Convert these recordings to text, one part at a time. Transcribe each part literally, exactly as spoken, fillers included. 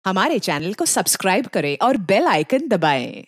हमारे चैनल को सब्सक्राइब करें और बेल आइकन दबाएं।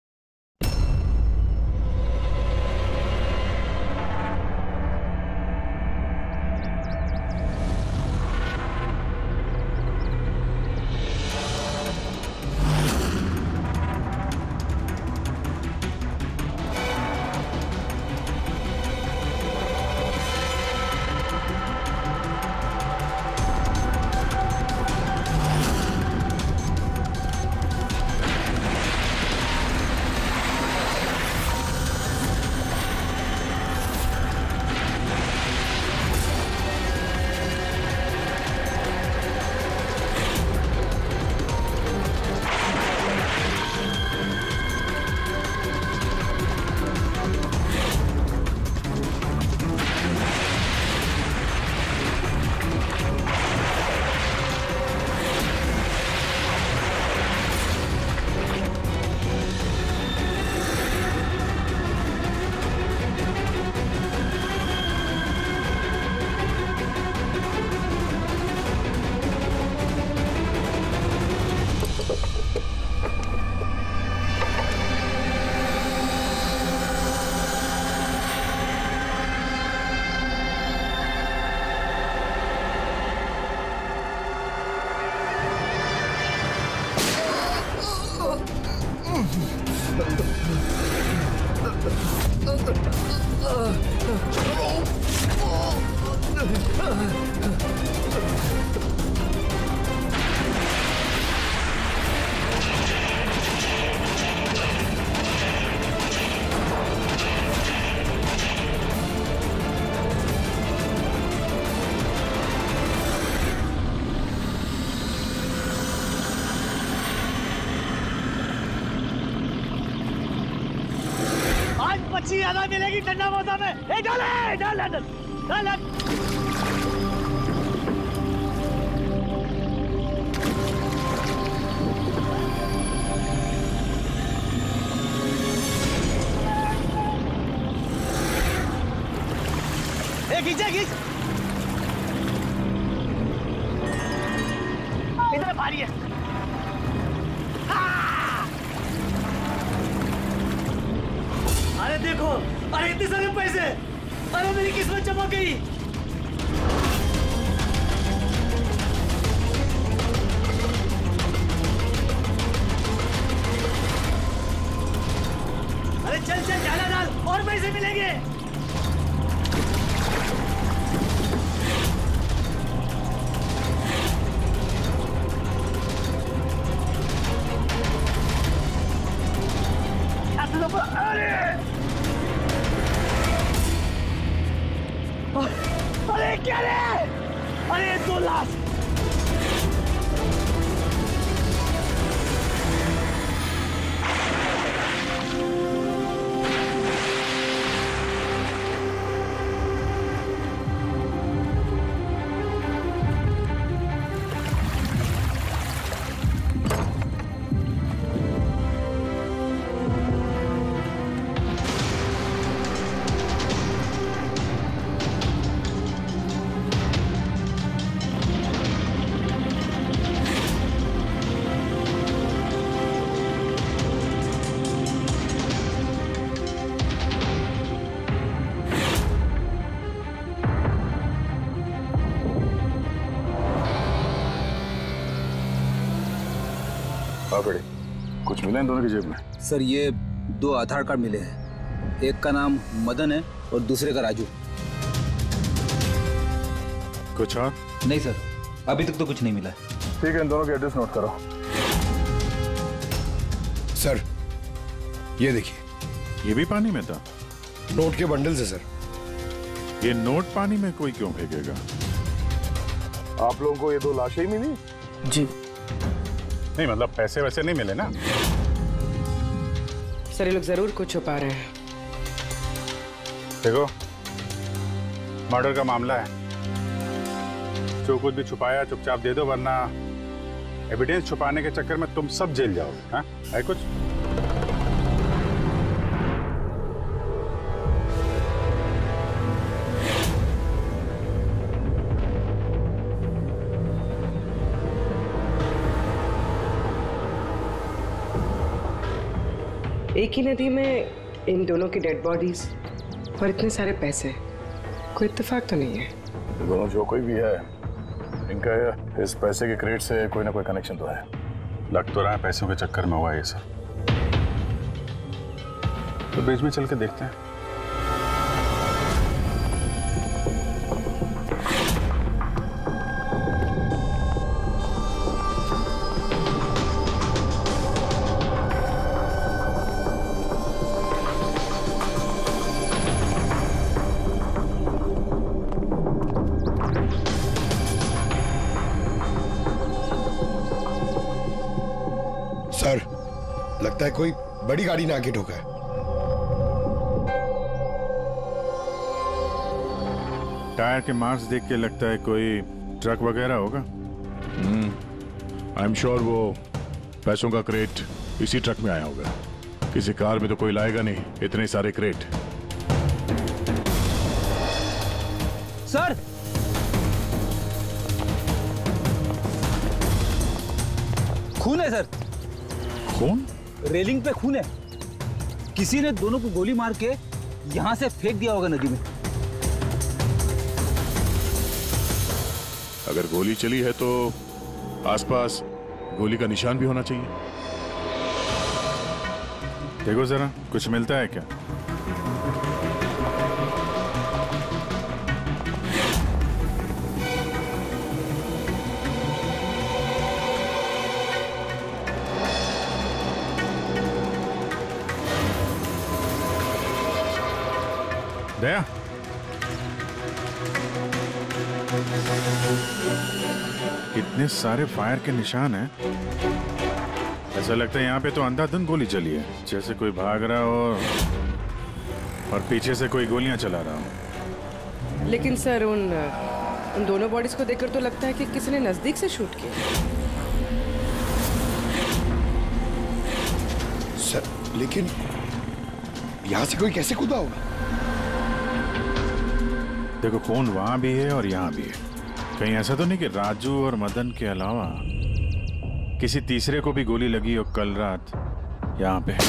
अच्छी ज्यादा मिलेगी ठंडा मौसम में। ए डाले डाल डाल डाल ए खींचे खींच इधर भारी है। अरे देखो, अरे इतने सारे पैसे, अरे मेरी किस्मत चमक गई। अरे चल चल डाला डाल और पैसे मिलेंगे। अरे अरे क्या रे? अरे दो लाख। बड़े कुछ मिला इन दोनों की जेब में? सर ये दो आधार कार्ड मिले हैं, एक का नाम मदन है और दूसरे का राजू। कुछ और? नहीं सर, अभी तक तो कुछ नहीं मिला। ठीक है, इन दोनों के एड्रेस नोट करो। सर ये देखिए, ये भी पानी में था? नोट के बंडल से सर। ये नोट पानी में कोई क्यों फेंकेगा? आप लोगों को ये दो लाशें ही मिली? जी नहीं, मतलब पैसे वैसे नहीं मिले ना? सर ये लोग जरूर कुछ छुपा रहे हैं। देखो, मर्डर का मामला है, जो कुछ भी छुपाया चुपचाप दे दो, वरना एविडेंस छुपाने के चक्कर में तुम सब जेल जाओगे। हाँ, है कुछ? एक ही नदी में इन दोनों की डेड बॉडीज और इतने सारे पैसे, कोई इत्तेफाक तो नहीं है? दोनों जो कोई भी है, इनका इस पैसे के क्रेट से कोई ना कोई कनेक्शन तो है। लग तो रहा है पैसों के चक्कर में हुआ ये सब। तो बीच में चल के देखते हैं। सर, लगता है कोई बड़ी गाड़ी ने आके ठोका है। टायर के मार्क्स देख के लगता है कोई ट्रक वगैरह होगा। आई एम श्योर वो पैसों का क्रेट इसी ट्रक में आया होगा। किसी कार में तो कोई लाएगा नहीं इतने सारे क्रेट। सर, खून है सर। कौन? रेलिंग पे खून है। किसी ने दोनों को गोली मार के यहां से फेंक दिया होगा नदी में। अगर गोली चली है तो आसपास गोली का निशान भी होना चाहिए। देखो जरा, कुछ मिलता है क्या? दया, कितने सारे फायर के निशान हैं। ऐसा लगता है यहाँ पे तो अंधाधुंध गोली चली है, जैसे कोई भाग रहा हो और पीछे से कोई गोलियां चला रहा हो। लेकिन सर, उन उन दोनों बॉडीज को देखकर तो लगता है कि किसी ने नजदीक से शूट किया। सर, लेकिन यहां से कोई कैसे कूदा होगा? देखो, खून वहां भी है और यहाँ भी है। कहीं ऐसा तो नहीं कि राजू और मदन के अलावा किसी तीसरे को भी गोली लगी हो कल रात यहाँ पे।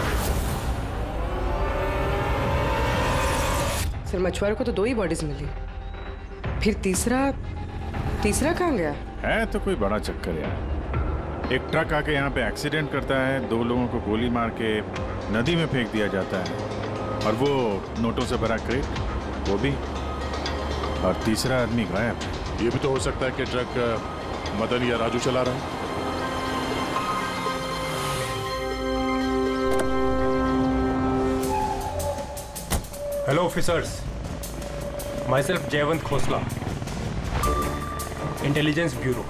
सर, मछुआरों को तो दो ही बॉडीज मिली, फिर तीसरा तीसरा कहाँ गया? है तो कोई बड़ा चक्कर यार। एक ट्रक आके यहाँ पे एक्सीडेंट करता है, दो लोगों को गोली मार के नदी में फेंक दिया जाता है, और वो नोटों से भरा क्रेट वो भी, और तीसरा आदमी गायब। ये भी तो हो सकता है कि ट्रक मदन या राजू चला रहा है। Hello officers, myself Jaywant Khosla, intelligence bureau.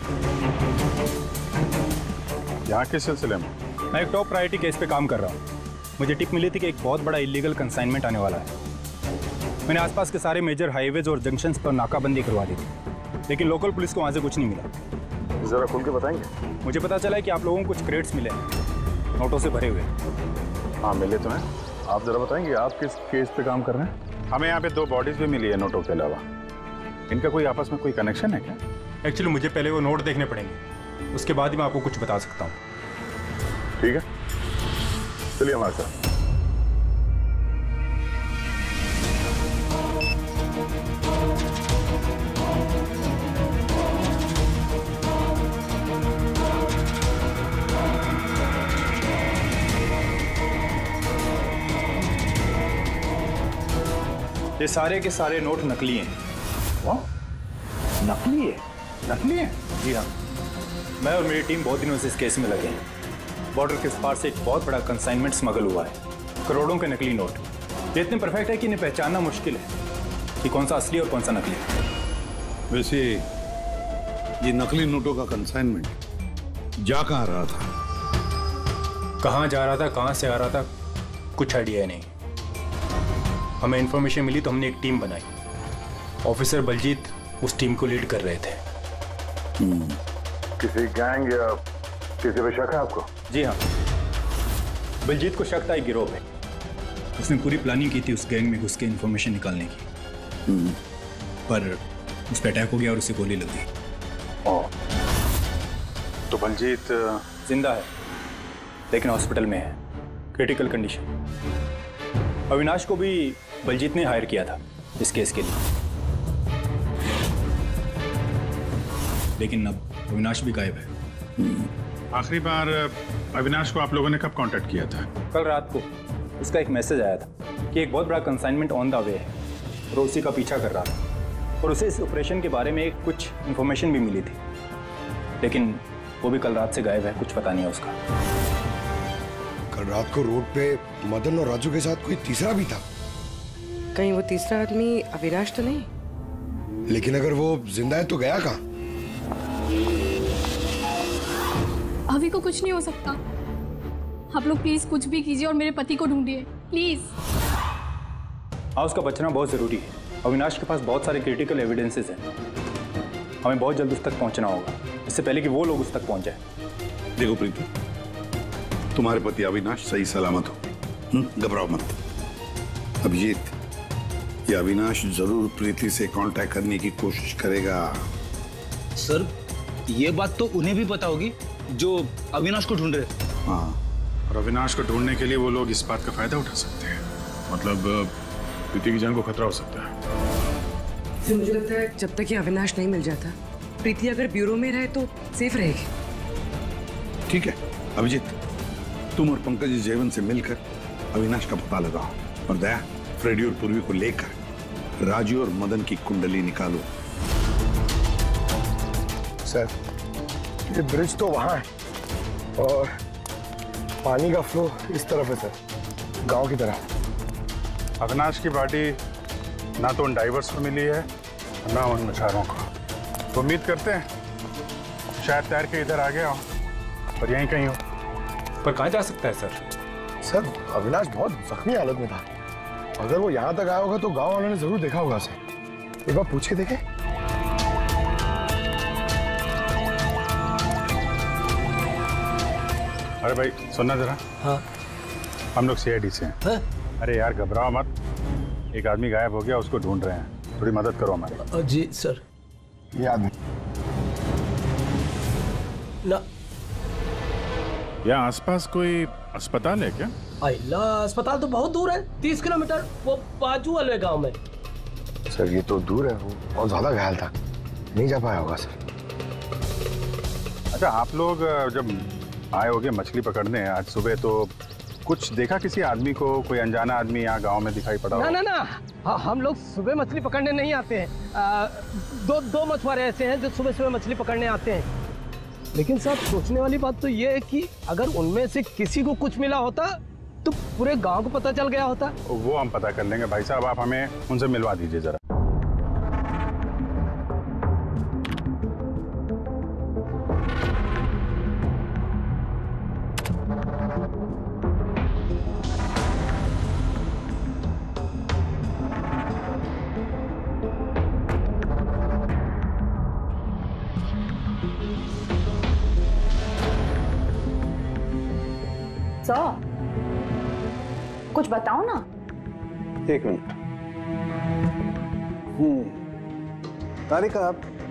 यहाँ के सिलसिले में मैं एक टॉप प्रायोरिटी केस पे काम कर रहा हूँ। मुझे टिप मिली थी कि एक बहुत बड़ा इलीगल कंसाइनमेंट आने वाला है। मैंने आसपास के सारे मेजर हाईवेज और जंक्शंस पर नाकाबंदी करवा दी थी, लेकिन लोकल पुलिस को वहाँ से कुछ नहीं मिला। जरा खुल के बताएंगे? मुझे पता चला है कि आप लोगों को कुछ क्रेट्स मिले हैं, नोटों से भरे हुए। हाँ, मिले तो हैं। आप जरा बताएंगे आप किस केस पे काम कर रहे हैं? हमें यहाँ पे दो बॉडीज भी मिली है नोटों के अलावा। इनका कोई आपस में कोई कनेक्शन है क्या? एक्चुअली मुझे पहले वो नोट देखने पड़ेंगे, उसके बाद ही मैं आपको कुछ बता सकता हूँ। ठीक है, चलिए हमारे साथ। ये सारे के सारे नोट नकली हैं। वाह, नकली है? नकली है? जी हाँ, मैं और मेरी टीम बहुत दिनों से इस केस में लगे हैं। बॉर्डर के पार से एक बहुत बड़ा कंसाइनमेंट स्मगल हुआ है, करोड़ों के नकली नोट। ये इतने परफेक्ट है कि इन्हें पहचानना मुश्किल है कि कौन सा असली और कौन सा नकली। वैसे ये नकली नोटों का कंसाइनमेंट जा कहाँ रहा था? कहाँ जा रहा था, कहाँ से आ रहा था, कुछ आइडिया नहीं। हमें इन्फॉर्मेशन मिली तो हमने एक टीम बनाई। ऑफिसर बलजीत उस टीम को लीड कर रहे थे। किसी गैंग या किसी पे शक है आपको? जी हाँ, बलजीत को शक था एक गिरोह पे। उसने पूरी प्लानिंग की थी उस गैंग में घुस के इन्फॉर्मेशन निकालने की, पर उस पर अटैक हो गया और उसे गोली लग गई। ओह, तो बलजीत जिंदा है लेकिन हॉस्पिटल में है। Critical condition. अविनाश को भी बलजीत ने हायर किया था इस केस के लिए, लेकिन अब अविनाश भी गायब है। आखिरी बार अविनाश को आप लोगों ने कब कांटेक्ट किया था? कल रात को उसका एक मैसेज आया था कि एक बहुत बड़ा कंसाइनमेंट ऑन द वे है और उसी का पीछा कर रहा था, और उसे इस ऑपरेशन के बारे में कुछ इन्फॉर्मेशन भी मिली थी, लेकिन वो भी कल रात से गायब है, कुछ पता नहीं है उसका। कल रात को रोड पे मदन और राजू के साथ कोई तीसरा भी था। कहीं वो तीसरा आदमी अविनाश तो नहीं? लेकिन अगर वो जिंदा है तो गया कहाँ? अभी को कुछ नहीं हो सकता। आप लोग प्लीज कुछ भी कीजिए और मेरे पति को ढूंढिए प्लीज। हाँ, उसका बचना बहुत जरूरी है। अविनाश के पास बहुत सारे क्रिटिकल एविडेंसेस हैं, हमें बहुत जल्द उस तक पहुंचना होगा, इससे पहले कि वो लोग उस तक पहुंच जाए। देखो प्रीति, तुम्हारे पति अविनाश सही सलामत हो, घबराओ मत। अभिजीत, ये अविनाश जरूर प्रीति से कांटेक्ट करने की कोशिश करेगा। सर, ये बात तो उन्हें भी पता होगी जो अविनाश को ढूंढ रहे। हाँ, और अविनाश को ढूंढने के लिए वो लोग इस बात का फायदा उठा सकते हैं, मतलब प्रीति की जान को खतरा हो सकता है। तो मुझे लगता है जब तक ये अविनाश नहीं मिल जाता, प्रीति अगर ब्यूरो में रहे तो सेफ रहेगी। ठीक है अभिजीत, तुम और पंकज जयवंत से मिलकर अविनाश का पता लगाओ, और दया, फ्रेडी और पूर्वी को लेकर राजू और मदन की कुंडली निकालो। सर, ये ब्रिज तो वहां है और पानी का फ्लो इस तरफ है सर, गांव की तरफ। अविनाश की बॉडी ना तो उन डाइवर्स को मिली है ना उन मछुआरों को, तो उम्मीद करते हैं शायद तैर के इधर आ गया हो और यहीं कहीं हो। पर कहाँ जा सकता है सर? सर, अविनाश बहुत जख्मी हालत में था, अगर वो यहाँ तक आया होगा तो गांव वालों ने जरूर देखा होगा उसे। एक बार पूछ के देखें। अरे भाई सुनना जरा। हाँ, हम लोग सीआईडी से हैं। हाँ? अरे यार घबराओ मत, एक आदमी गायब हो गया, उसको ढूंढ रहे हैं, थोड़ी मदद करो हमारी। जी सर। ये आदमी ना, यहाँ आसपास कोई अस्पताल है क्या? अल्लाह, अस्पताल तो बहुत दूर है, तीस किलोमीटर, वो बाजू वाले गांव में। सर, ये तो दूर है, वो बहुत ज्यादा घायल था, नहीं जा पाया होगा सर। अच्छा, आप लोग जब आए होगे मछली पकड़ने आज सुबह, तो कुछ देखा किसी आदमी को, कोई अनजाना आदमी यहाँ गांव में दिखाई पड़ा? ना ना ना, हाँ, हम लोग सुबह मछली पकड़ने नहीं आते हैं। आ, दो दो मछुआरे ऐसे हैं जो सुबह सुबह मछली पकड़ने आते हैं, लेकिन साहब सोचने वाली बात तो ये है कि अगर उनमें से किसी को कुछ मिला होता तो पूरे गांव को पता चल गया होता। वो हम पता कर लेंगे भाई साहब, आप हमें उनसे मिलवा दीजिए जरा। सो, कुछ बताओ ना। एक मिनट। हम्म, तारिका,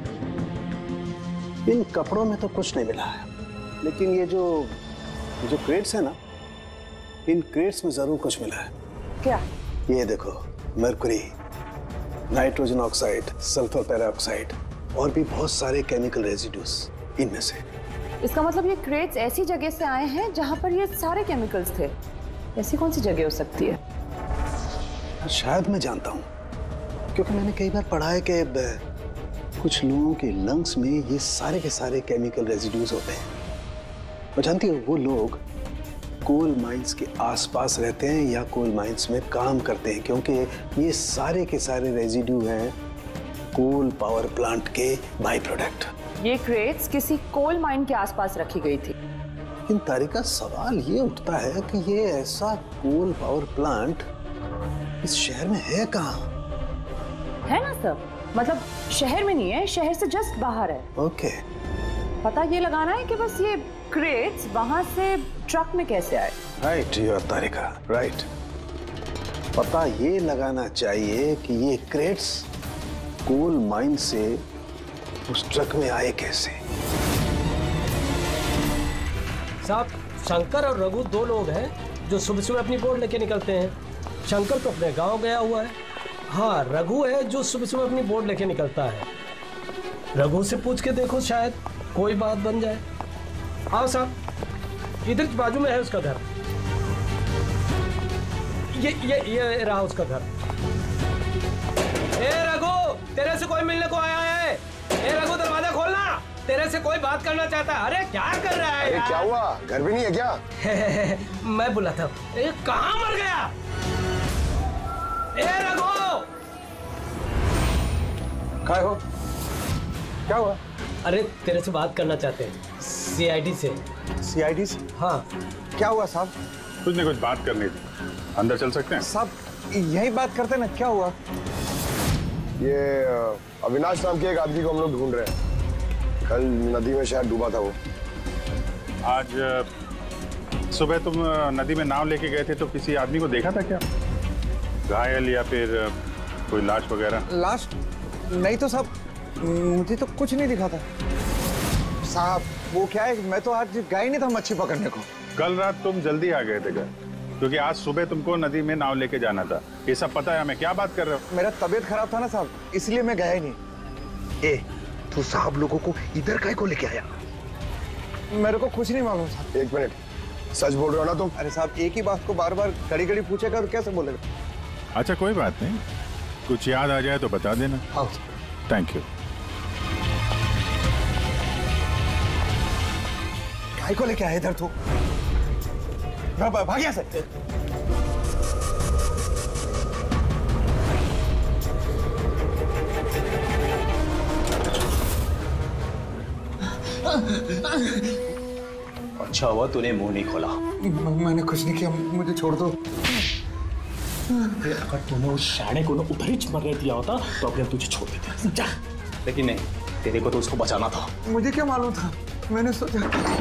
इन कपड़ों में तो कुछ नहीं मिला है, लेकिन ये जो जो क्रेट्स है ना, इन क्रेट्स में जरूर कुछ मिला है। क्या? ये देखो, mercury, nitrogen oxide, sulphur peroxide और भी बहुत सारे केमिकल रेजिड्यूज इनमें से। इसका मतलब ये क्रेट्स ऐसी जगह से आए हैं जहां पर ये सारे केमिकल्स थे। ऐसी कौन सी जगह हो सकती है? शायद मैं जानता हूँ, क्योंकि मैंने कई बार पढ़ा है कि कुछ लोगों के लंग्स में ये सारे के सारे केमिकल रेजिड्यूज होते हैं। और जानती हो, वो लोग कोल माइंस के आसपास रहते हैं या कोल माइंस में काम करते हैं, क्योंकि ये सारे के सारे रेजिड्यू हैं कोल पावर प्लांट के बाई प्रोडक्ट। ये क्रेट्स किसी कोल माइन के आसपास रखी गई थी। लेकिन तारिका, सवाल ये उठता है कि ये ऐसा कोल पावर प्लांट इस शहर में है कहाँ? है ना सर, मतलब शहर में नहीं है, शहर से जस्ट बाहर है। ओके। पता ये लगाना है कि बस ये क्रेट्स वहां से ट्रक में कैसे आए। Right your Tarika, right. पता ये लगाना चाहिए कि ये क्रेट्स कोल माइन से उस ट्रक में आए कैसे। साहब, शंकर और रघु दो लोग हैं जो सुबह सुबह अपनी बोट लेके निकलते हैं। शंकर तो अपने गांव गया हुआ है। हाँ, रघु है जो सुबह सुबह अपनी बोट लेके निकलता है। रघु से पूछ के देखो, शायद कोई बात बन जाए। आओ साहब, इधर बाजू में है उसका घर। ये ये ये रहा उसका घर। ए रघु, तेरे से कोई मिलने को आया है। ए रघु, दरवाजा खोलना, तेरे से कोई बात करना चाहता है। अरे क्या कर रहा है? अरे क्या हुआ, घर भी नहीं है क्या? मैं बुला था। ए, कहाँ मर गया? ए रघु, क्या हो? क्या हुआ? अरे तेरे से बात करना चाहते हैं, सीआईडी से। सीआईडी से? हाँ। क्या हुआ साहब? कुछ नहीं, कुछ बात करनी थी। अंदर चल सकते हैं? साहब यही बात करते ना, क्या हुआ? ये अविनाश नाम के एक आदमी को हम लोग ढूंढ रहे हैं। कल नदी में शायद डूबा था वो। आज सुबह तुम नदी में नाव लेके गए थे तो किसी आदमी को देखा था क्या? घायल या फिर कोई लाश वगैरह? लाश नहीं तो साहब, मुझे तो कुछ नहीं दिखा था साहब। वो क्या है, मैं तो आज गया ही नहीं था मच्छी पकड़ने को। कल रात तुम जल्दी आ गए थे घर, क्योंकि आज सुबह तुमको नदी में नाव लेके जाना था। ये सब पता है हमें। क्या बात कर रहे हो? मेरा तबीयत खराब था ना साहब, इसलिए मैं गया ही नहीं। ए, तू साहब लोगों को इधर काहे को लेके आया? मेरे को कुछ नहीं मालूम साहब। एक मिनट, सच बोल रहे हो ना तुम? अरे साहब, एक ही बात को बार बार घड़ी घड़ी पूछेगा तो कैसे बोलेगा? अच्छा कोई बात नहीं, कुछ याद आ जाए तो बता देना। हाँ। Thank you. काहे को लेके आया इधर तू? भाग यहाँ से। अच्छा हुआ तूने मुंह नहीं खोला। मैंने कुछ नहीं किया, मुझे छोड़ दो। अगर तूने उस शाणे को ना उधर ही मरने दिया होता तो अभी हम तुझे छोड़ देते। जा। लेकिन नहीं, तेरे को तो उसको बचाना था। मुझे क्या मालूम था, मैंने सोचा।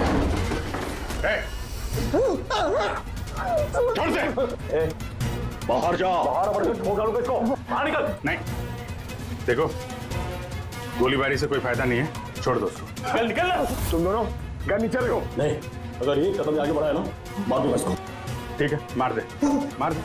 छोड़ दे। ए, बाहर जा। बाहर ठोक डालूंगा इसको। बाहर निकल। नहीं, देखो गोलीबारी से कोई फायदा नहीं है, छोड़ दो उसको। निकल निकल। तुम दोनों घर नीचे रखो। नहीं, अगर ये कदम आगे बढ़ाया ना, मार दूंगा इसको। ठीक है, मार दे, मार दे।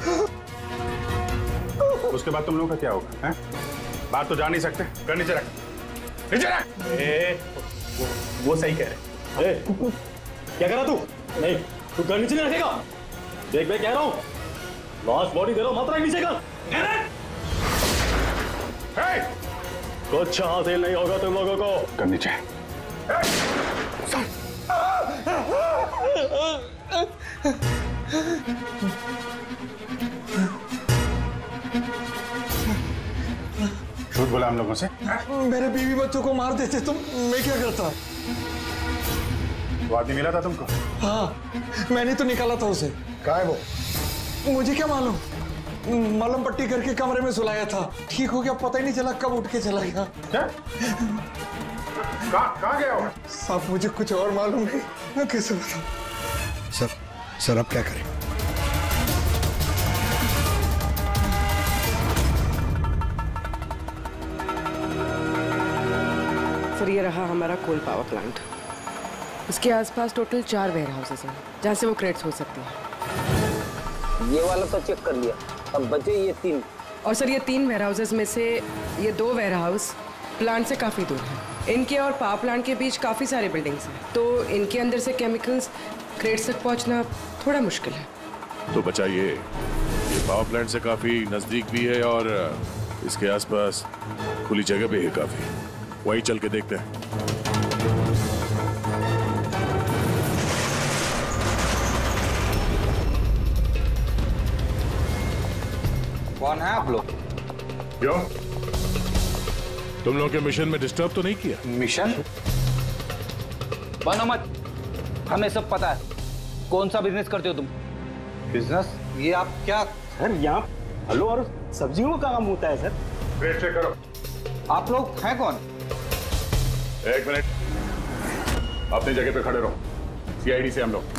उसके बाद तुम लोगों का क्या होगा? हैं? बात तो जा नहीं सकते। घर नीचे रख, नीचे रख। ए, वो, वो सही कह रहे। ए, क्या करा तू? नहीं, तू घर नीचे नहीं रखेगा। देख मैं कह रहा हूँ, लास्ट बॉडी दे रहा हूँ, मत रख नीचे का। कुछ हासिल नहीं होगा तुम लोगों को। घर नीचे। झूठ बोला हम लोगों से। मेरे बीवी बच्चों को मार देते तुम, मैं क्या करता? वो आदमी मिला था तुमको? हाँ, मैंने तो निकाला था उसे। कहाँ है वो? मुझे क्या मालूम, मलम पट्टी करके कमरे में सुलाया था। ठीक हो गया, पता ही नहीं चला कब उठ के चला गया। क्या? कहाँ गया वो? साहब मुझे कुछ और मालूम नहीं, मैं कैसे बताऊं? सर, सर अब क्या करें? सर ये रहा हमारा कोल पावर प्लांट। इसके आसपास टोटल चार वेयर हाउसेस हैं जहाँ से वो क्रेट्स हो सकती हैं। ये वाला तो चेक कर लिया, अब बचे ये तीन। और सर ये तीन वेयर हाउसेस में से ये दो वेयर हाउस प्लांट से काफ़ी दूर हैं। इनके और पावर प्लांट के बीच काफ़ी सारी बिल्डिंग्स हैं, तो इनके अंदर से केमिकल्स क्रेट्स तक पहुँचना थोड़ा मुश्किल है। तो बचाइए, ये पावर प्लांट से काफ़ी नज़दीक भी है और इसके आसपास खुली जगह भी है काफ़ी। वहीं चल के देखते हैं। कौन है आप लोग? क्यों? तुम लोगों के मिशन में डिस्टर्ब तो नहीं किया? मिशन? बनो मत, हमें सब पता है। कौन सा बिजनेस करते हो तुम? बिजनेस? ये आप क्या? सर यहाँ फलों और सब्जियों का काम होता है सर। वेट चेक करो। आप लोग हैं कौन? एक मिनट, अपनी जगह पे खड़े रहो। सीआईडी से हम लोग।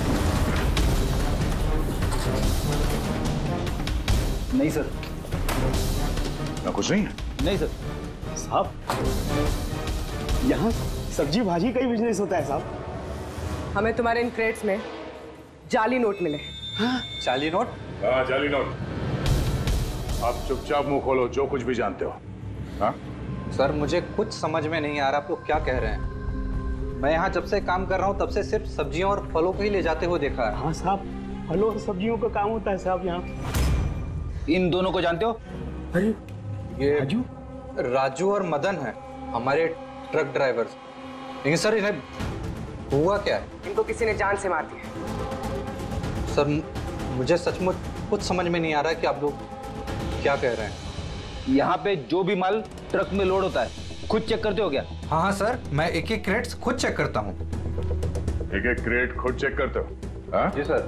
नहीं सर। ना कुछ नहीं है? नहीं सर। साहब यहाँ सब्जी भाजी का ही बिजनेस होता है साहब। हमें तुम्हारे इन क्रेट्स में जाली नोट मिले। चाली नोट? हाँ चाली नोट। आप चुपचाप मुंह खोलो, जो कुछ भी जानते हो। हाँ सर मुझे कुछ समझ में नहीं आ रहा आप लोग क्या कह रहे हैं। मैं यहाँ जब से काम कर रहा हूँ तब से सिर्फ सब्जियों और फलों को ही ले जाते हुए देखा है। हाँ साहब, फलों और सब्जियों का काम होता है साहब यहाँ। इन दोनों को जानते हो? अरे ये राजू राजू और मदन है हमारे ट्रक ड्राइवर्स। लेकिन सर इन्हें हुआ क्या है? इनको किसी ने जान से मार दिया। सर मुझे सचमुच कुछ समझ में नहीं आ रहा कि आप लोग क्या कह रहे हैं। यहाँ पे जो भी माल ट्रक में लोड होता है खुद चेक करते हो क्या? हाँ हाँ सर, मैं एक एक क्रेट खुद चेक करता हूँ। एक एक क्रेट खुद चेक करते हो? हाँ जी सर।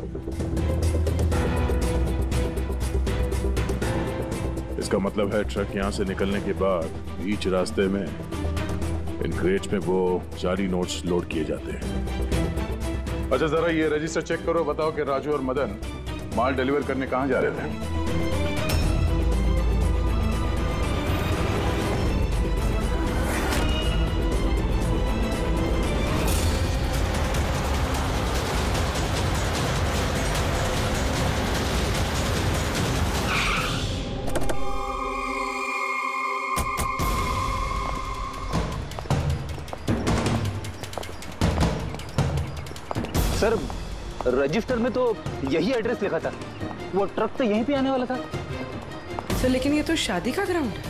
इसका मतलब है ट्रक यहाँ से निकलने के बाद बीच रास्ते में इन क्रेट्स में वो जाली नोट्स लोड किए जाते हैं। अच्छा जरा ये रजिस्टर चेक करो, बताओ कि राजू और मदन माल डिलीवर करने कहाँ जा रहे थे? सर रजिस्टर में तो यही एड्रेस लिखा था, वो ट्रक तो यहीं पे आने वाला था। सर लेकिन ये तो शादी का ग्राउंड है।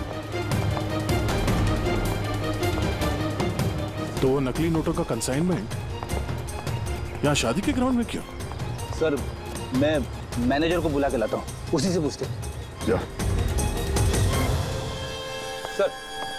तो वो नकली नोटों का कंसाइनमेंट यहाँ शादी के ग्राउंड में क्यों? सर मैं मैनेजर को बुला के लाता हूँ, उसी से पूछते। जा। सर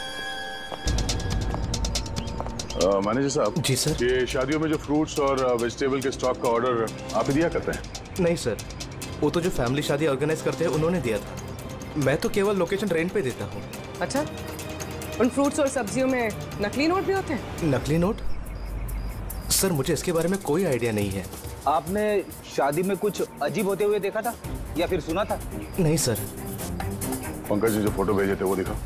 मैनेजर साहब। जी सर। ये शादियों में जो फ्रूट्स और वेजिटेबल के स्टॉक का ऑर्डर आप ही दिया करते हैं? नहीं सर, वो तो जो फैमिली शादी ऑर्गेनाइज करते हैं उन्होंने दिया था। मैं तो केवल लोकेशन रेंट पे देता हूँ। अच्छा, उन फ्रूट्स और सब्जियों में नकली नोट भी होते हैं? नकली नोट? सर मुझे इसके बारे में कोई आइडिया नहीं है। आपने शादी में कुछ अजीब होते हुए देखा था या फिर सुना था? नहीं सर। पंकज जी जो फोटो भेजे थे वो दिखाओ।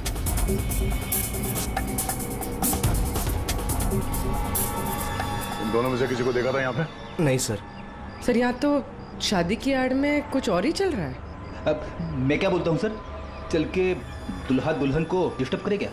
इन दोनों में से किसी को देखा था यहाँ पे? नहीं सर। सर यहाँ तो शादी की आड़ में कुछ और ही चल रहा है। अब मैं क्या बोलता हूँ सर, चल के दुल्हा दुल्हन को डिस्टर्ब करे क्या?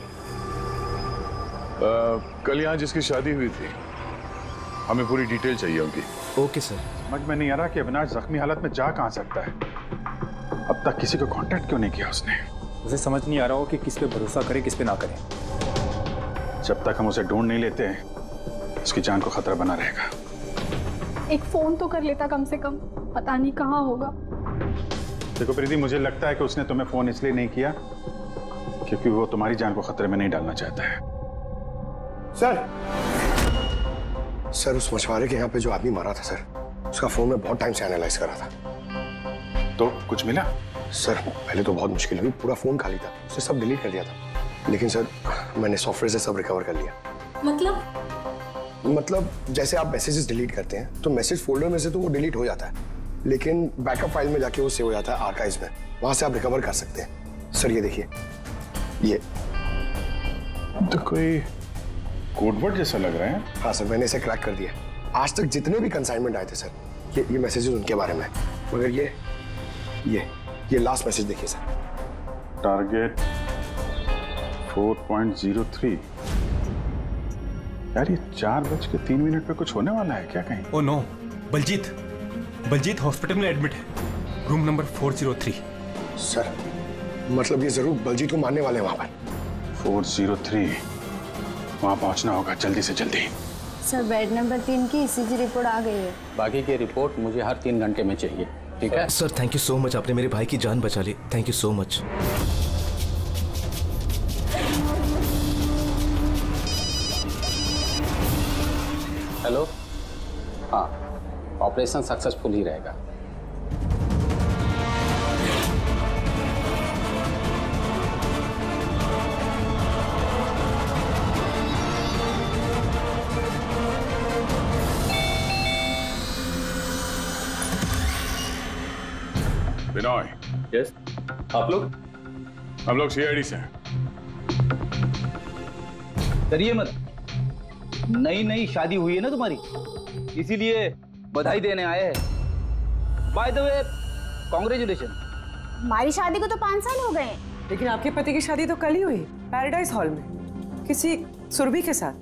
आ, कल यहाँ जिसकी शादी हुई थी हमें पूरी डिटेल चाहिए उनकी। Okay sir. समझ में नहीं आ रहा कि अविनाश जख्मी हालत में जा कहाँ सकता है। अब तक किसी को कांटेक्ट क्यों नहीं किया उसने? मुझे समझ नहीं आ रहा हो कि किस पे भरोसा करे किस पे ना करे। जब तक हम उसे ढूंढ नहीं लेते उसकी जान को खतरा बना रहेगा। एक फोन तो कर लेता कम से कम, पता नहीं कहाँ होगा। देखो प्रीति, मुझे लगता है कि उसने तुम्हें फोन इसलिए नहीं किया क्योंकि वो तुम्हारी जान को खतरे में नहीं डालना चाहता है। सर सर उस मछुआरे के यहाँ पे जो आदमी मारा था सर, उसका फोन में बहुत टाइम से एनालाइज करा था। तो कुछ मिला? सर पहले तो बहुत मुश्किल हुई, पूरा फोन खाली था, उसे सब डिलीट कर दिया था। लेकिन सर मैंने सॉफ्टवेयर से सब रिकवर कर लिया। मतलब मतलब जैसे आप मैसेजेस डिलीट करते हैं तो मैसेज फोल्डर में से तो वो डिलीट हो जाता है, लेकिन बैकअप फाइल में जाके वो सेव हो जाता है आर्काइव्स में, वहां से आप रिकवर कर सकते हैं। सर ये देखिए, ये तो कोई कोडवर्ड जैसा लग रहा है। हाँ सर, मैंने इसे क्रैक कर दिया। आज तक जितने भी कंसाइनमेंट आए थे सर, ये ये मैसेजेस उनके बारे में, मगर ये ये ये लास्ट मैसेज देखिए sir. Target four point zero three. यार ये चार बज के तीन मिनट पे कुछ होने वाला है क्या कहीं? Oh no, Baljeet Baljeet hospital में एडमिट है, room number four zero three. Sir मतलब ये जरूर बलजीत को मारने वाले हैं वहां पर। फोर ज़ीरो थ्री, वहां पहुंचना होगा जल्दी से जल्दी। सर बेड नंबर तीन की ईसीजी रिपोर्ट आ गई है। बाकी की रिपोर्ट मुझे हर तीन घंटे में चाहिए, ठीक है? Sir thank you so much, आपने मेरे भाई की जान बचा ली। Thank you so much. Hello, हाँ ऑपरेशन सक्सेसफुल ही रहेगा। बिनॉय। यस, आप लोग? हम लोग सीआईडी से हैं। डरिए मत, नई नई शादी हुई है ना तुम्हारी, इसीलिए बधाई देने आए हैं। By the way congratulation. हमारी शादी को तो पाँच साल हो गए। लेकिन आपके पति की शादी तो कल ही हुई, पैराडाइज हॉल में, किसी सुरभि के साथ।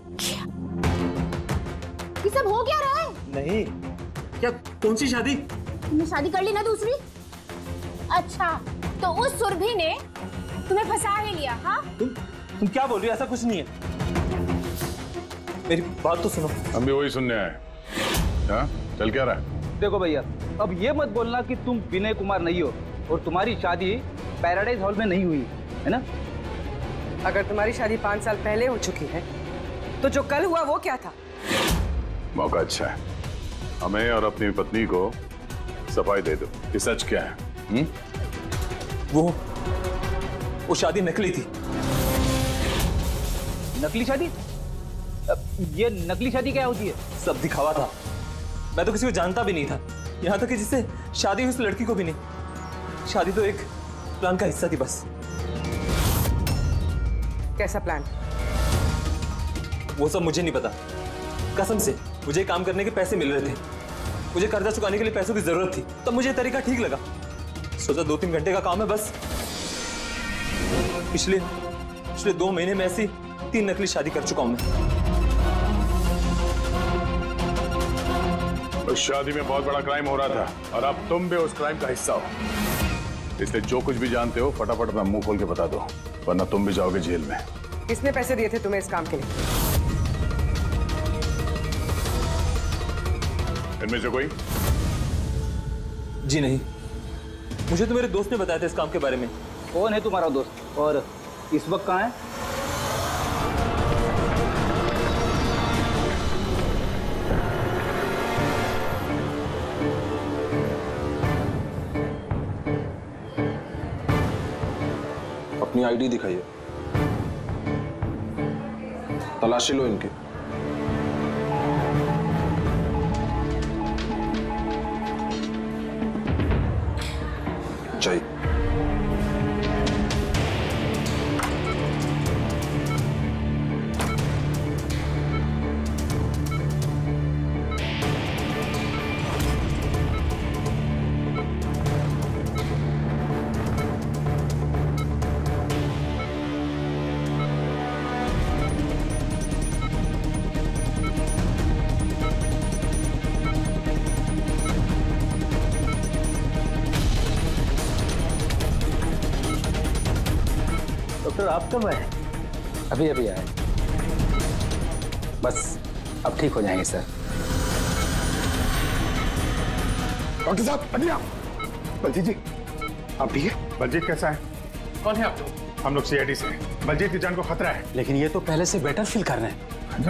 ये सब हो क्या रहा है? नहीं, क्या कौन सी शादी? तुमने शादी कर ली ना दूसरी? अच्छा, तो उस सुरभि ने तुम्हें फंसा ही लिया? हाँ, तुम तुम क्या बोल रही हो? ऐसा कुछ नहीं है। मेरी बात तो सुनो। हम भी वही सुनने आए। हाँ, चल क्या रहा है? देखो भैया, अब ये मत बोलना कि तुम विनय कुमार नहीं हो और तुम्हारी शादी पैराडाइज हॉल में नहीं हुई है ना? अगर तुम्हारी शादी पाँच साल पहले हो चुकी है तो जो कल हुआ वो क्या था? मौका अच्छा है, हमें और अपनी पत्नी को सफाई दे दो कि सच क्या है। हुँ? वो वो शादी नकली थी। नकली शादी? ये नकली शादी क्या होती है? सब दिखावा था। मैं तो किसी को जानता भी नहीं था, यहाँ तक कि जिससे शादी हुई उस लड़की को भी नहीं। शादी तो एक प्लान का हिस्सा थी बस। कैसा प्लान? वो सब मुझे नहीं पता, कसम से। मुझे काम करने के पैसे मिल रहे थे, मुझे कर्जा चुकाने के लिए पैसों की जरूरत थी, तब मुझे तरीका ठीक लगा। सोचा दो तीन घंटे का काम है बस। पिछले पिछले दो महीने में ऐसी तीन नकली शादी कर चुका हूं मैं। उस शादी में बहुत बड़ा क्राइम हो रहा था और अब तुम भी उस क्राइम का हिस्सा हो, इसलिए जो कुछ भी जानते हो फटाफट अपना मुंह खोल के बता दो, वरना तुम भी जाओगे जेल में। किसने पैसे दिए थे तुम्हें इस काम के लिए? इनमें से कोई? जी नहीं, मुझे तो मेरे दोस्त ने बताया था इस काम के बारे में। कौन है तुम्हारा दोस्त और इस वक्त कहाँ है? अपनी आईडी दिखाइए, तलाशी लो इनकी। चाहिए डॉक्टर आप कब आए? अभी अभी आए, बस अब ठीक हो जाएंगे सर। डॉक्टर साहब, अभी आप। बलजीत जी, आप ठीक है? बलजीत कैसा है? कौन है आप लोग? हम लोग सीआईडी से हैं। बलजीत की जान को खतरा है। लेकिन ये तो पहले से बेटर फील कर रहे हैं। अच्छा?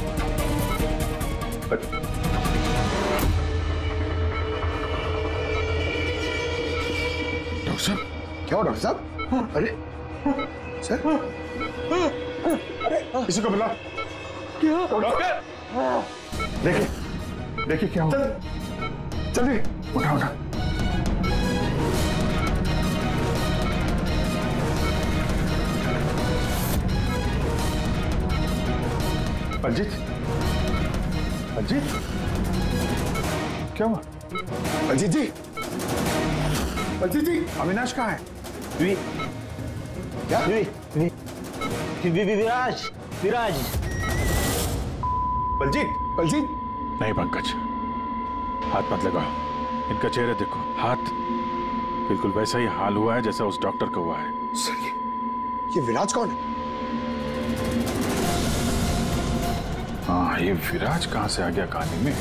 डॉक्टर साहब, क्या हुआ डॉक्टर साहब? अरे सर, अरे किसी को बुला। क्या डॉक्टर? देखिए देखिए क्या हुआ। जल्दी उठा उठा। बलजीत, बलजीत क्या हुआ? बलजीत जी, बलजीत जी, अविनाश कहाँ है? वी, क्या? वी, वी, वी, विराज, विराज। बलजीत, बलजीत। नहीं पंकज, हाथ मत लगाओ। इनका चेहरा देखो, हाथ बिल्कुल वैसा ही हाल हुआ है जैसा उस डॉक्टर का हुआ है। सर ये ये विराज कौन है? हाँ, ये विराज कहां से आ गया कहानी में?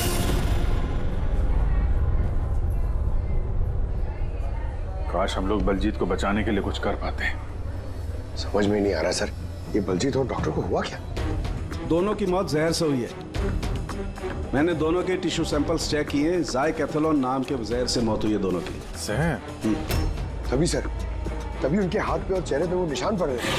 काश हम लोग बलजीत को बचाने के लिए कुछ कर पाते हैं। समझ में नहीं आ रहा सर, ये बलजीत और डॉक्टर को हुआ क्या? दोनों की मौत जहर से हुई है। मैंने दोनों के टिश्यू सैंपल्स चेक किए, ज़ाइकैथेलॉन नाम के जहर से मौत हुई है दोनों की। जहर? तभी सर, तभी उनके हाथ पे और चेहरे पे वो निशान पड़ रहे थे।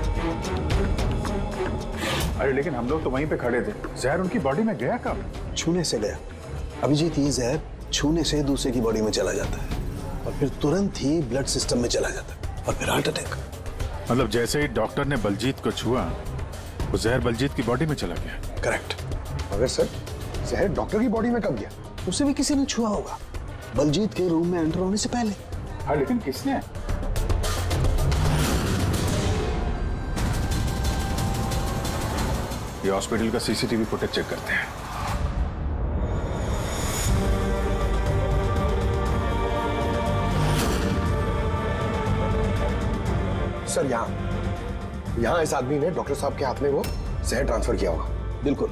अरे लेकिन हम लोग तो वहीं पे खड़े थे, जहर उनकी बॉडी में गया कब? छूने से गया। अभिजीत, ये जहर छूने से दूसरे की बॉडी में चला जाता है और फिर तुरंत ही ब्लड सिस्टम में चला जाता है और फिर हार्ट अटैक। मतलब जैसे ही डॉक्टर ने बलजीत को छुआ, वो जहर बलजीत की बॉडी में चला गया। करेक्ट। मगर सर, जहर डॉक्टर की बॉडी में कब गया? उसे भी किसी ने छुआ होगा। बलजीत के रूम में एंटर होने से पहले। हाँ, लेकिन किसने? ये हॉस्पिटल का सीसीटीवी फुटेज चेक करते हैं। सर यहाँ यहाँ इस आदमी ने डॉक्टर साहब के हाथ में वो जहर ट्रांसफर किया होगा। बिल्कुल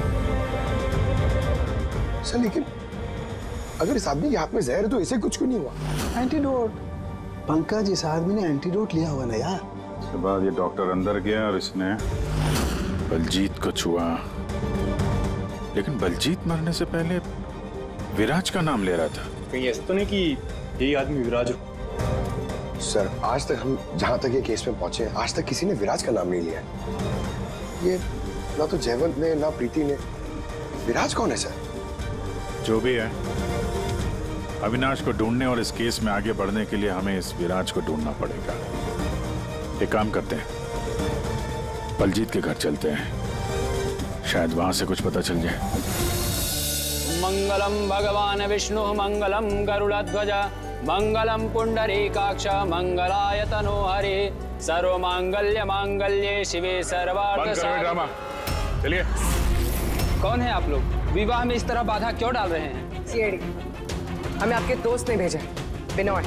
सर, लेकिन अगर इस आदमी के हाथ में जहर है तो इसे कुछ क्यों नहीं हुआ? एंटीडोट। पंकज, इस आदमी ने एंटीडोट लिया होगा ना यार। उसके बाद ये डॉक्टर अंदर गया और इसने बलजीत को छुआ। लेकिन बलजीत मरने से पहले विराज का नाम ले रहा था। कहीं ऐसा तो नहीं कि यही आदमी विराज हो? सर, आज तक हम जहां तक ये केस में पहुंचे, आज तक किसी ने विराज का नाम नहीं लिया। ये ना तो जयवंत ने ना प्रीति ने। विराज कौन है सर? जो भी है, अविनाश को ढूंढने और इस केस में आगे बढ़ने के लिए हमें इस विराज को ढूंढना पड़ेगा। एक काम करते हैं, बलजीत के घर चलते हैं, शायद वहां से कुछ पता चल जाए। मंगलम भगवान विष्णु मंगलम गरुड़ध्वज मंगलम पुंडरीकाक्ष मंगलाय तनो हरे सर्व मांगल्य मांगल्ये शिवे सर्वार्थ ड्रामा। चलिए। कौन है आप लोग? विवाह में इस तरह बाधा क्यों डाल रहे हैं? सीआईडी, हमें आपके दोस्त ने भेजा, बिनोय।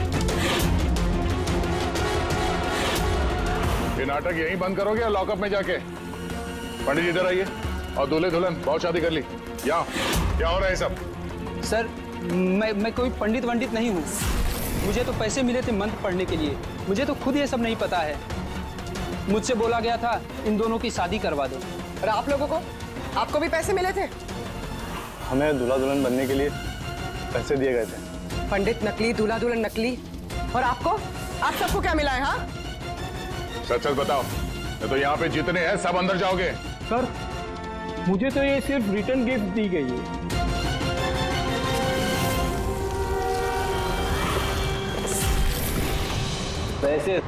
ये नाटक यहीं बंद करोगे या लॉकअप में जाके? पंडित जी इधर आइए और दूल्हे दुल्हन बहुत शादी कर ली। यहाँ क्या हो रहा है सब? सर, मैं मैं कोई पंडित वंडित नहीं हूँ। मुझे तो पैसे मिले थे मंत्र पढ़ने के लिए। मुझे तो खुद ये सब नहीं पता है। मुझसे बोला गया था इन दोनों की शादी करवा दो। और आप लोगों को? आपको भी पैसे मिले थे? हमें दूल्हा दुल्हन बनने के लिए पैसे दिए गए थे। पंडित नकली, दूल्हा दुल्हन नकली, और आपको? आप सबको क्या मिला है? हाँ, सच सच बताओ, नहीं तो यहाँ पे जितने हैं सब अंदर जाओगे। सर, मुझे तो ये सिर्फ रिटर्न गिफ्ट दी गई है। पैसे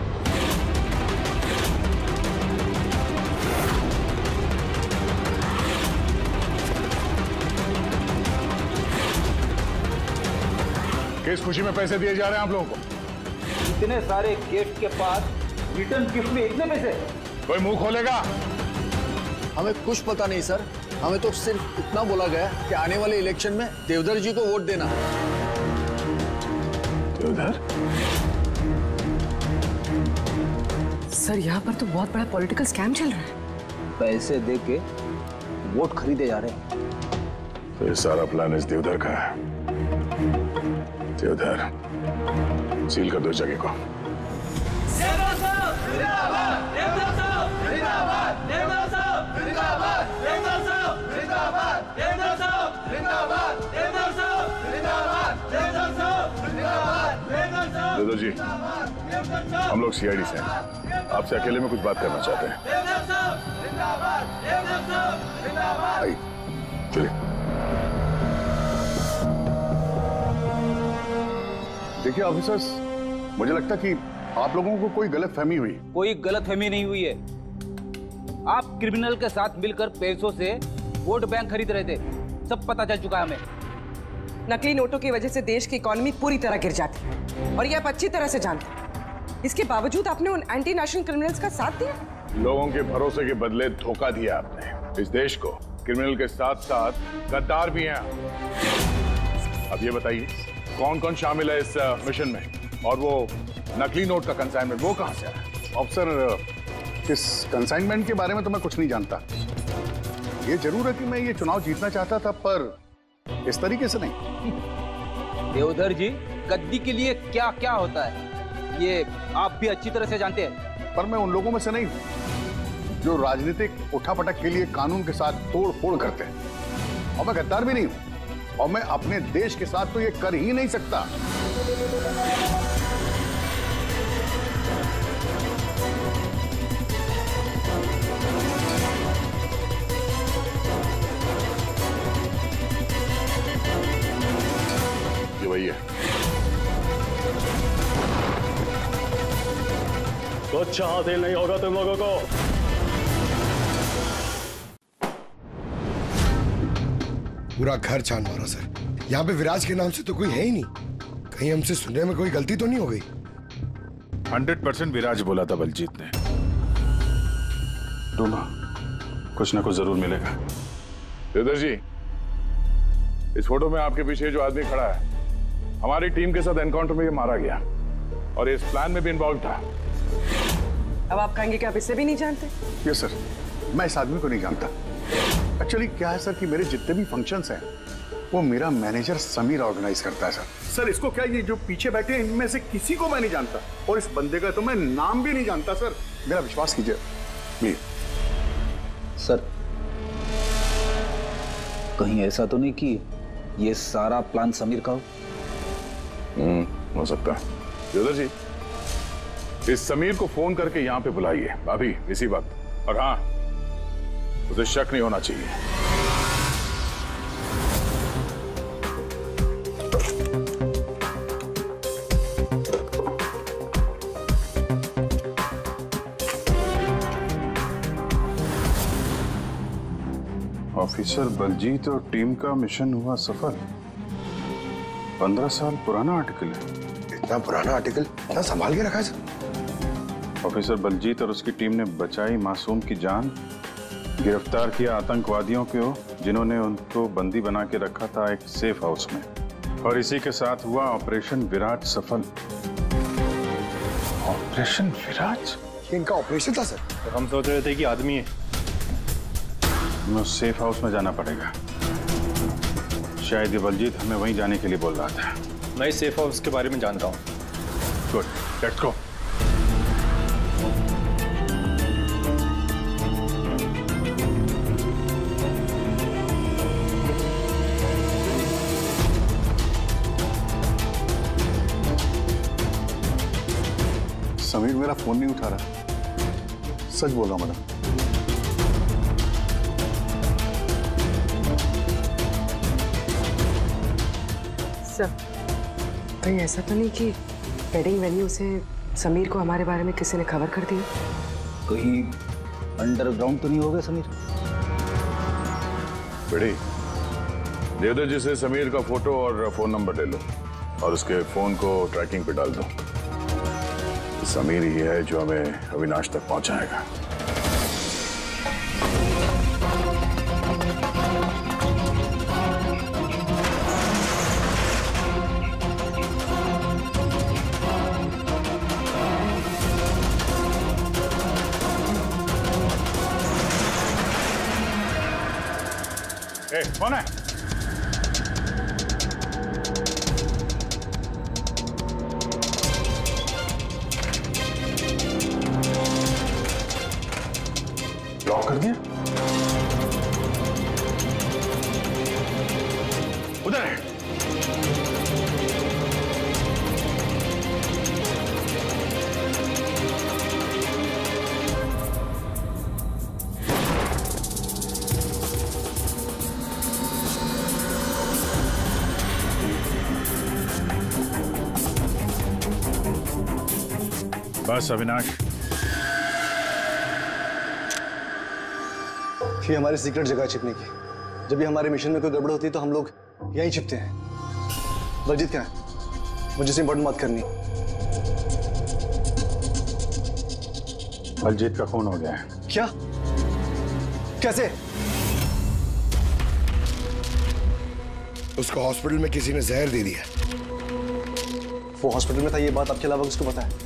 किस खुशी में पैसे दिए जा रहे हैं आप लोगों को? इतने सारे गेट के पास रिटर्न गिफ्ट में इतने पैसे? कोई मुंह खोलेगा? हमें कुछ पता नहीं सर, हमें तो सिर्फ इतना बोला गया कि आने वाले इलेक्शन में देवधर जी को वोट देना। देवधर? सर, यहाँ पर तो बहुत बड़ा पॉलिटिकल स्कैम चल रहा है। पैसे दे के वोट खरीदे जा रहे हैं। तो ये सारा प्लान इस देवधर का है। देवधर, सील कर दो जगह को। देवधर जी, हम लोग सीआईडी से हैं, आपसे अकेले में कुछ बात करना चाहते हैं। आइए, चलिए। देखिए ऑफिसर्स, मुझे लगता कि आप लोगों को कोई गलतफहमी हुई। कोई गलतफहमी नहीं हुई है। आप क्रिमिनल के साथ मिलकर पैसों से वोट बैंक खरीद रहे थे, सब पता चल चुका है हमें। नकली नोटों की वजह से देश की इकोनॉमी पूरी तरह गिर जाती है और ये आप अच्छी तरह से जानते हैं। इसके बावजूद आपने उन एंटी नेशनल क्रिमिनल्स का साथ दिया। लोगों के भरोसे के बदले धोखा दिया आपने। इस देश को क्रिमिनल के साथ साथ गद्दार भी हैं। अब ये बताइए, कौन कौन शामिल है इस मिशन में? और वो नकली नोट का कंसाइनमेंट वो कहां से आया? ऑफिसर, इस कंसाइनमेंट के बारे में तो मैं कुछ नहीं जानता। ये जरूर है कि मैं ये चुनाव जीतना चाहता था, पर इस तरीके से नहीं। देवधर जी, गद्दी के लिए क्या क्या होता है ये आप भी अच्छी तरह से जानते हैं। पर मैं उन लोगों में से नहीं हूं जो राजनीतिक उठापटक के लिए कानून के साथ तोड़ फोड़ करते हैं। और मैं गद्दार भी नहीं हूं, और मैं अपने देश के साथ तो ये कर ही नहीं सकता। ये वही है। कुछ हासिल नहीं होगा तुम लोगों को। पूरा घर छान मारा सर। यहाँ पे विराज के नाम से तो कोई है ही नहीं। कहीं हमसे सुनने में कोई गलती तो नहीं हो गई? हंड्रेड परसेंट विराज बोला था बलजीत ने। डूमा, कुछ ना कुछ जरूर मिलेगा। देवदर जी, इस फोटो में आपके पीछे जो आदमी खड़ा है, हमारी टीम के साथ एनकाउंटर में ये मारा गया और इस प्लान में भी इन्वॉल्व था। अब आप कहेंगे कि आप इसे भी नहीं जानते? यस सर, मैं इस आदमी को नहीं जानता। एक्चुअली क्या है सर कि मेरे जितने भी फंक्शंस हैं वो मेरा मैनेजर समीर ऑर्गेनाइज करता है सर। सर इसको क्या, ये जो पीछे बैठे हैं इनमें से किसी को मैं नहीं जानता और इस बंदे का तो मैं नाम भी नहीं जानता सर। मेरा विश्वास कीजिए प्लीज। सर कहीं ऐसा तो नहीं कि ये सारा प्लान समीर का हो? हम्म, हो सकता है। जोधर जी, इस समीर को फोन करके यहाँ पे बुलाइए अभी इसी वक्त। और हाँ, उसे शक नहीं होना चाहिए। ऑफिसर बलजीत और टीम का मिशन हुआ सफल। पंद्रह साल पुराना आर्टिकल है। इतना पुराना आर्टिकल इतना संभाल के रखा है सर? ऑफिसर बलजीत और उसकी टीम ने बचाई मासूम की जान, गिरफ्तार किया आतंकवादियों को जिन्होंने उनको बंदी बना के रखा था एक सेफ हाउस में, और इसी के साथ हुआ ऑपरेशन विराज सफल। ऑपरेशन विराज? इनका ऑपरेशन था सर? तो हम सोच रहे थे कि आदमी है। हमें उस सेफ हाउस में जाना पड़ेगा। शायद ये बलजीत हमें वहीं जाने के लिए बोल रहा था। मैं इस सेफ हाउस के बारे में जानता हूँ। Good, let's go. समीर मेरा फोन नहीं उठा रहा, सच बोल रहा हूं मैडम। सर, कहीं ऐसा तो नहीं कि वेडिंग वेन्यू से समीर को हमारे बारे में किसी ने खबर कर दी? कहीं अंडरग्राउंड तो नहीं हो गया समीर? बेड़ी, देवदर जी से समीर का फोटो और फोन नंबर ले लो और उसके फोन को ट्रैकिंग पे डाल दो। समीर ही है जो हमें अविनाश तक पहुंचाएगा। ए, कौन है? लॉक कर दिया? उधर है। बस अविनाश, ये हमारी सीक्रेट जगह छिपने की। जब भी हमारे मिशन में कोई गड़बड़ होती है तो हम लोग यहीं छिपते हैं। बलजीत कहाँ है? मुझे से इंपॉर्टेंट बात करनी। बलजीत का खून हो गया है। क्या? कैसे? उसको हॉस्पिटल में किसी ने जहर दे दिया। वो हॉस्पिटल में था, ये बात आपके अलावा किसको पता है?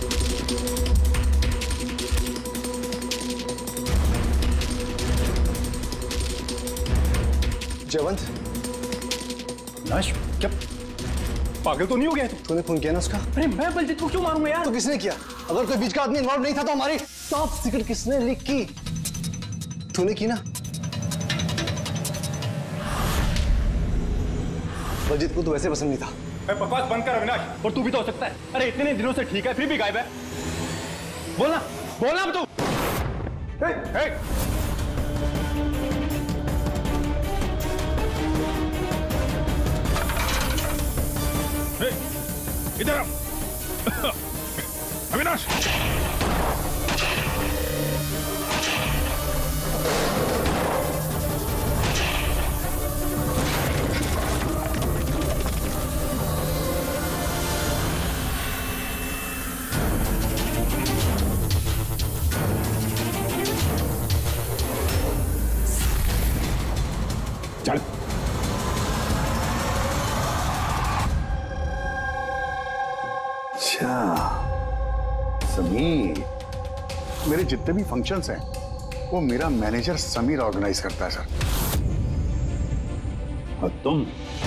जयवंत, नाश, क्या पागल तो नहीं हो गया तू? तूने खून किया ना उसका? अरे मैं बलजीत को क्यों मारूंगा यार? तो किसने किया? अगर कोई बीच का आदमी इन्वॉल्व नहीं था तो हमारी टॉप सीक्रेट किसने लीक की? तूने की ना? बलजीत को तो वैसे पसंद नहीं था। मैं बकवास बंद कर अविनाश, और तू भी तो हो सकता है। अरे इतने दिनों से ठीक है फिर भी गायब है। बोलना बोलना तू। hey, hey. इधर आओ। अविनाश, अच्छा समीर, मेरे जितने भी फंक्शंस हैं वो मेरा मैनेजर समीर ऑर्गेनाइज करता है सर। और तुम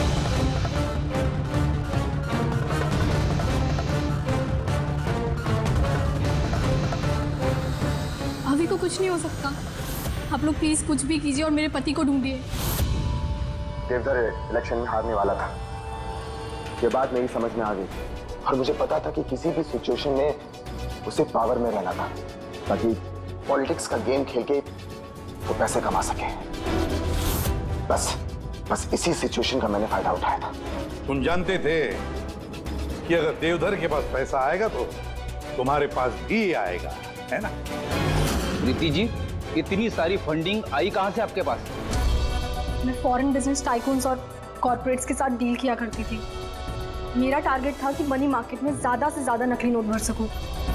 अभी को कुछ नहीं हो सकता। आप लोग प्लीज कुछ भी कीजिए और मेरे पति को ढूंढिए। देवधर इलेक्शन में हारने वाला था, ये बात मेरी समझ में आ गई और मुझे पता था कि किसी भी सिचुएशन में उसे पावर में रहना था ताकि पॉलिटिक्स का गेम खेल के वो पैसे कमा सके। बस बस इसी सिचुएशन का मैंने फायदा उठाया था। तुम जानते थे कि अगर देवधर के पास पैसा आएगा तो तुम्हारे पास भी आएगा, है ना? प्रीति जी, इतनी सारी फंडिंग आई कहां से आपके पास? मैं फॉरेन बिजनेस टाइकून्स और कॉर्पोरेट्स के साथ डील किया करती थी। मेरा टारगेट था कि मनी मार्केट में ज्यादा से ज्यादा नकली नोट भर सकूं।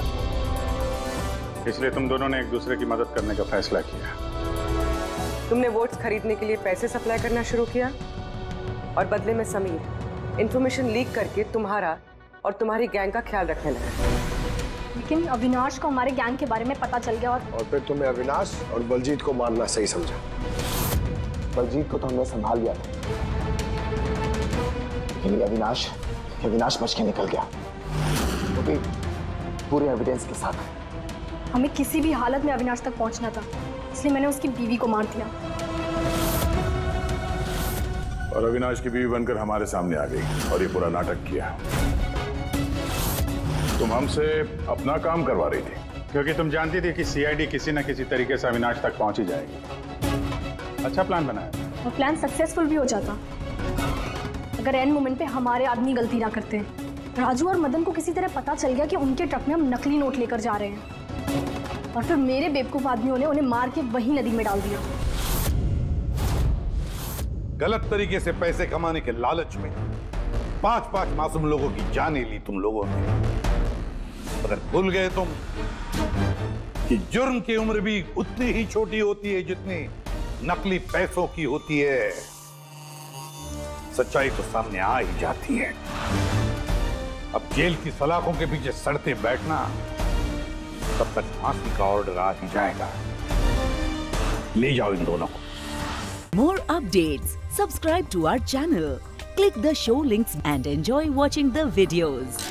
इसलिए तुम दोनों ने एक दूसरे की मदद करने का फैसला किया। तुमने वोट्स खरीदने के लिए पैसे सप्लाई करना शुरू किया और बदले में समीर इंफॉर्मेशन लीक करके तुम्हारा और तुम्हारी गैंग का ख्याल रखने लगा। लेकिन अविनाश को हमारे गैंग के बारे में पता चल गया और और फिर तुम्हें अविनाश और बलजीत को मारना सही समझा। बलजीत को तो हमने संभाल लिया था, लेकिन अविनाश अविनाश बच के निकल गया, वो भी पूरे एविडेंस के साथ। हमें किसी भी हालत में अविनाश तक पहुंचना था, इसलिए मैंने उसकी बीवी को मार दिया। और अविनाश की बीवी बनकर हमारे सामने आ गई और ये पूरा नाटक किया। तुम हमसे अपना काम करवा रही थी क्योंकि तुम जानती थी कि सीआईडी किसी न किसी तरीके से अविनाश तक पहुंच ही जाएगी। अच्छा प्लान बनाया और प्लान सक्सेसफुल भी हो जाता अगर एंड मोमेंट पे हमारे आदमी गलती ना करते। राजू और मदन को किसी तरह पता चल गया कि उनके ट्रक में हम नकली नोट लेकर जा रहे हैं और फिर मेरे बेवकूफ आदमियों ने उन्हें मार के वही नदी में डाल दिया। गलत तरीके से पैसे कमाने के लालच में पांच पांच मासूम लोगों की जानें ली तुम लोगों ने। अगर भूल गए तुम कि जुर्म की उम्र भी उतनी ही छोटी होती है जितनी नकली पैसों की होती है। सच्चाई तो सामने आ ही जाती है। अब जेल की सलाखों के पीछे सड़ते बैठना, तब तक फांसी का ऑर्डर आ ही जाएगा। ले जाओ इन दोनों को। More updates. Subscribe to our channel. Click the show links and enjoy watching the videos.